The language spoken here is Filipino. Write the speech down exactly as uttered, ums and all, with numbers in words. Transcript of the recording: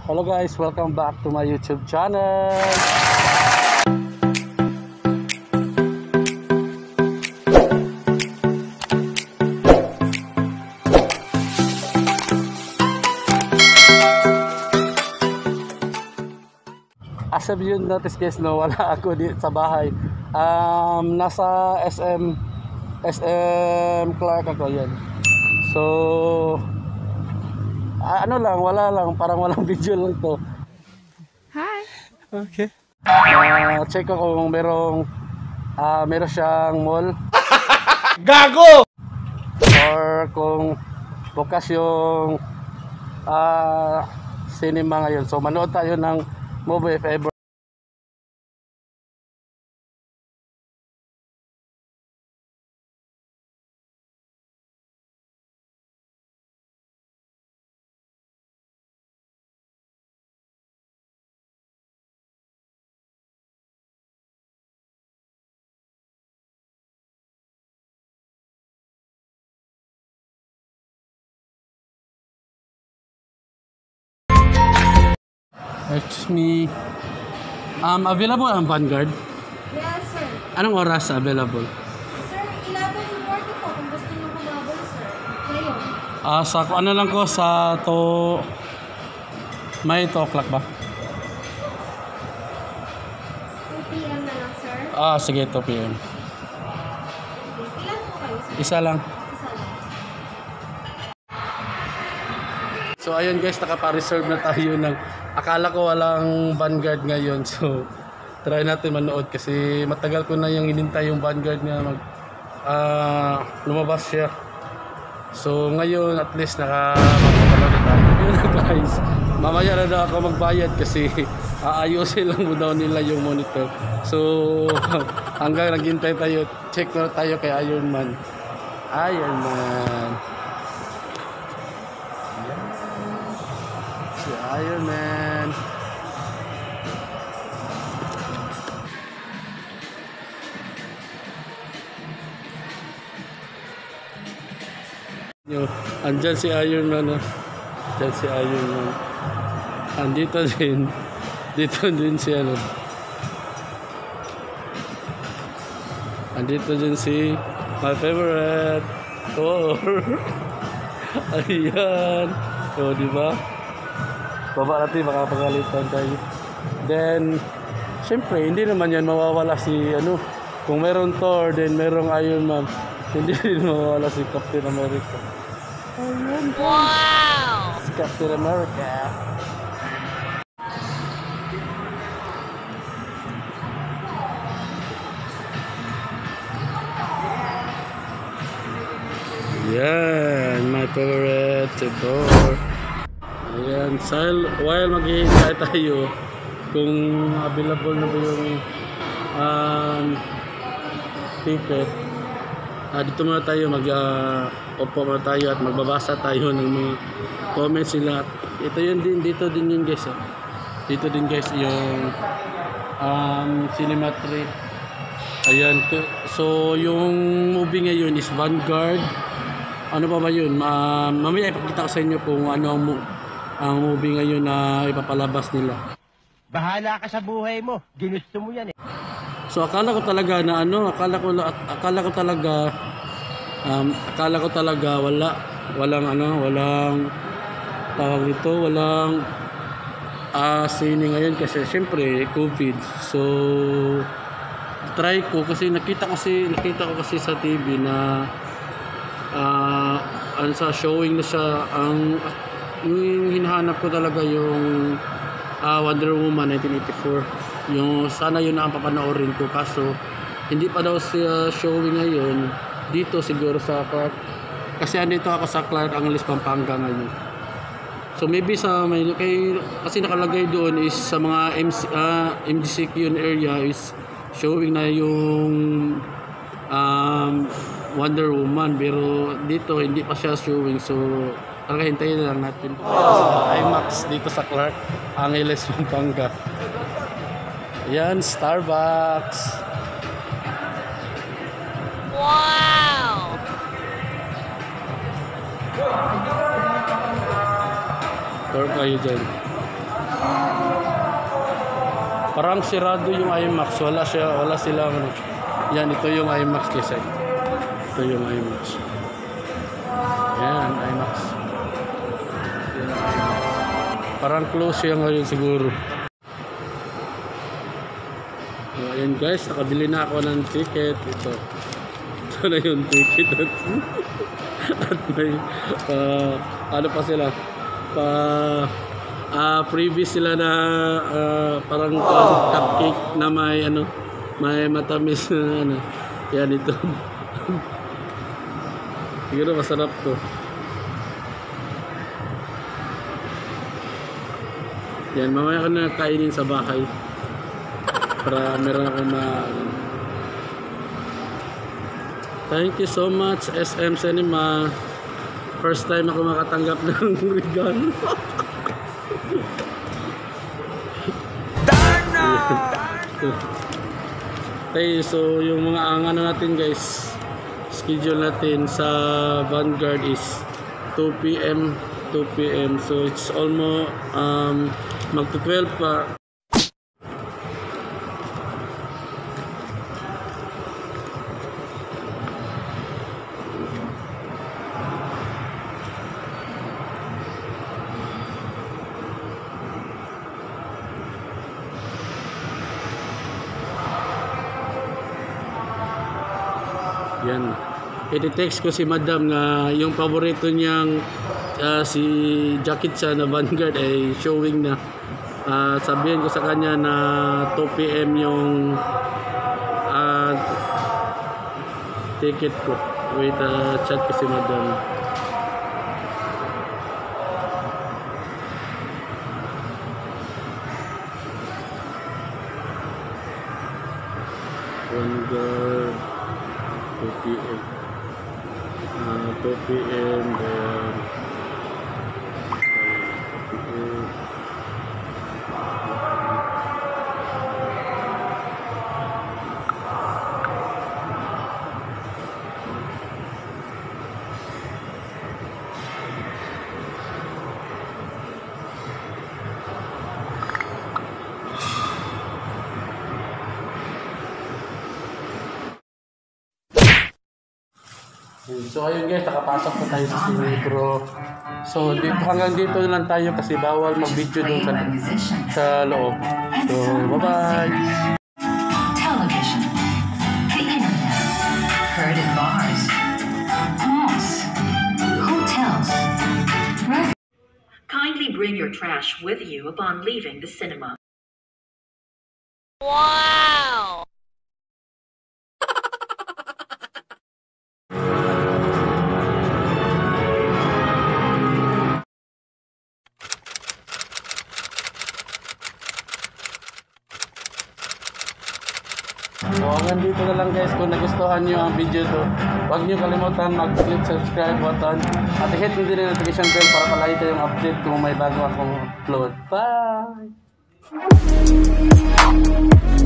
Hello guys, welcome back to my YouTube channel. As of you notice guys, no, wala ako di sa bahay. Um, nasa S M S M Clark ako yan. So ano lang, wala lang, parang walang video lang to. Hi. Okay. Uh, check ko kung merong uh, meron siyang mall. Gago! Or kung bukas yung uh, cinema ngayon. So manood tayo ng movie if ever. Excuse me. Um, available ang Vanguard? Yes, sir. Anong oras available? Sir, eleven forty po kung gusto nyo kumabol, sir. Ngayon. Ah, sa ano lang ko sa to may two o'clock ba? two p m na lang, sir. Ah, sige, two p m. Ilan po kayo, sir? Isa lang. Isa lang. So ayun guys, nakapa-reserve na tayo ng, akala ko walang Vanguard ngayon. So try natin manood kasi matagal ko na yung inintay yung Vanguard na mag uh, lumabas siya. So ngayon at least nakapanood tayo. Yun guys, mamaya na daw ako magbayad kasi aayusin lang mo daw nila yung monitor. So hanggang naghintay tayo, check na tayo kay Iron Man. Iron Man. Si Iron Man. Yo, andyan si Iron Man. Oh. Andyan si Iron Man. Andito din. Dito din si ano. Andito din si my favorite Thor. Ayan. O, di ba? Baba natin, baka pagalitan tayo. Then, syempre, hindi naman yan mawawala si, ano, kung meron Thor, then merong Iron Man, hindi rin mawawala si Captain America. Ayun. Wow! Si Captain America. Yan, my favorite Thor. Ayan, while maghihintay tayo kung available na ba yung um, ticket, ah, dito muna tayo mag uh, opo muna tayo at magbabasa tayo ng mga comments nila. Ito yun din, dito din yun guys, ah. Dito din guys yung um, Cinematry. Ayan, so yung movie ngayon is Vanguard. Ano pa ba yun? Ma mamaya ipakita ko sa inyo kung ano ang ang movie ngayon na ipapalabas nila. Bahala ka sa buhay mo. Ginusto mo yan eh. So akala ko talaga na ano, akala ko akala ko talaga um, akala ko talaga wala walang ano, walang tawag nito, walang uh, sine ngayon kasi syempre COVID. So try ko kasi nakita kasi nakita ko kasi sa T V na uh, ano sa showing na siya ang yung hinahanap ko talaga yung uh, Wonder Woman nineteen eighty-four. Yung sana yun na ang papanoorin ko kaso hindi pa daw siya showing ngayon dito siguro sa Clark. Kasi andito ako sa Clark Angeles, Pampanga ngayon. So maybe sa may kay, kasi nakalagay doon is sa mga M C, uh, M D C Q area is showing na yung um, Wonder Woman pero dito hindi pa siya showing. So talaga hintayin na lang natin sa IMAX dito sa Clark Angeles, Pampanga. Ayan, Starbucks. Wow! Tour kayo dyan. Parang sirado yung IMAX. Wala siya, wala silang ano. Yan, ito yung IMAX kasi. Ito yung IMAX. Yan, IMAX. Yan, IMAX. Parang close siya ngayon siguro. So, ayan guys, nakabili na ako ng ticket. Ito. Ito na yung ticket. At, at may, uh, ano pa sila? Pa... Ah, uh, previous sila na uh, parang uh, cupcake na may ano, may matamis na ano. Yan ito. Siguro masarap to. Yan, mamaya ko na kainin sa bahay. Para meron akong ma... Thank you so much S M Cinema. First time ako makatanggap ng regalo. Okay, so yung mga angano natin guys, schedule natin sa Vanguard is two P M two P M, so it's almost um, magto twelve pa. Yan. I-text ko si Madam na yung paborito niyang uh, si Jacket siya na Vanguard ay showing na. Uh, sabihin ko sa kanya na two P M yung uh, ticket ko. Wait, uh, chat ko si Madam. Vanguard two P M uh, two P M then two P M So ayun guys, nakapasok na tayo sa Sinetro. So dito, hanggang dito lang tayo kasi bawal mag-video doon sa, sa loob. So bye bye! Television, the internet, heard in bars, malls, hotels. Kindly bring your trash with you upon leaving the cinema. Wow! So hanggang dito na lang guys. Kung nagustuhan nyo ang video to, huwag nyo kalimutan mag-click subscribe button at hit nyo din ang notification bell para palagi kayong update kung may bago akong upload. Bye!